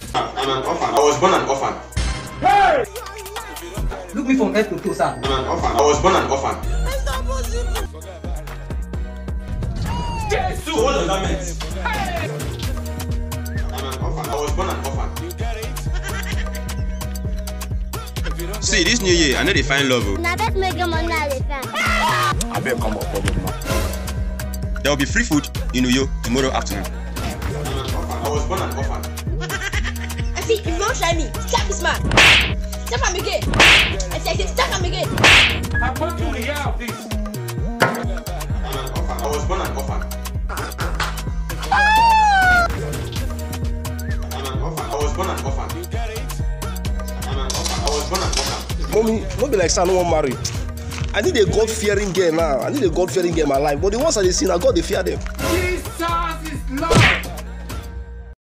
I'm an orphan. I was born an orphan. Hey! Look me from head to toe, sir. I'm an orphan. I was born an orphan. So what does that mean? Hey! I'm an orphan. I was born an orphan. See, this new year, I know they find love. Now let's make your money out of it. I better come up for them now. There will be free food in Uyo tomorrow afternoon. I'm an orphan. I was born an orphan. I see, if you don't try me, slap this man. Slap him again. I said, slap him again. I want you to hear of this. I'm an orphan. I was born an orphan. I'm an orphan. I was born an orphan. I'm an orphan. I was born an orphan. Mommy, don't be like son, I don't want to marry. I need a God-fearing girl now. I need a God-fearing girl in my life. But the ones that they see now, God, they fear them. Jesus is Lord.